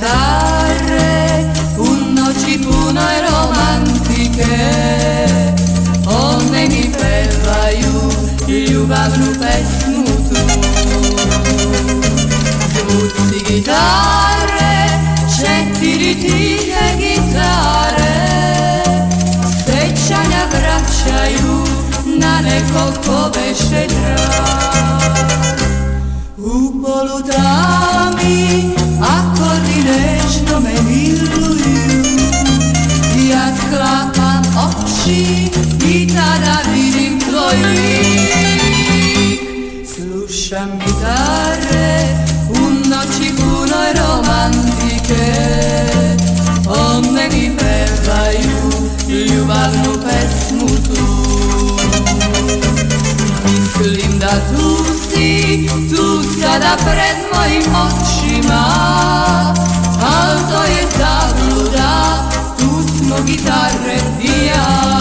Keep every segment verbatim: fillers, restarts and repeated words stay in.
chitarre u noći punoj romantike, one mi pevaju ljubavnu pesmu tu. Zvuci gitare, četiri tihe gitare, sećanja vraćaju na nekog ko beše drag. U polutami akordi nežno me miluju, ja sklapam oči i tada vidim tvoj lik. Slušam gitare u noći punoj romantike, one mi pevaju ljubavnu pesmu tu. Mislim da tu si, tu sada pred mojim očima, al to je zabluda, tu smo gitare i ja.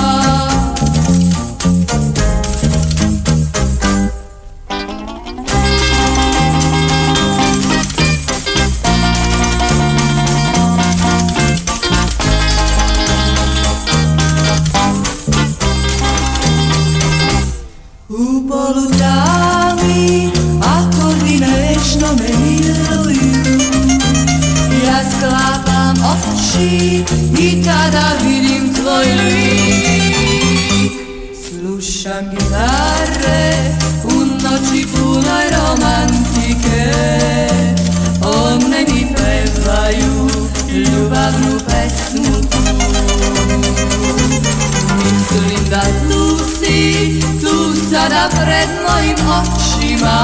U polutami akordi nežno me miluju, ja sklapam oči i tada vidim tvoj lik. Slušam gitare u noći punoj romantike, one mi pevaju ljubavnu pesmu tu. Mislim da tu si, tu sada pred mojim očima,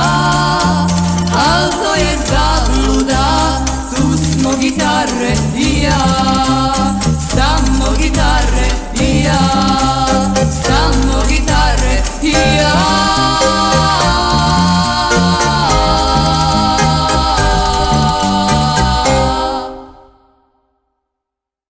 al to je zabluda, tu smo gitare i ja.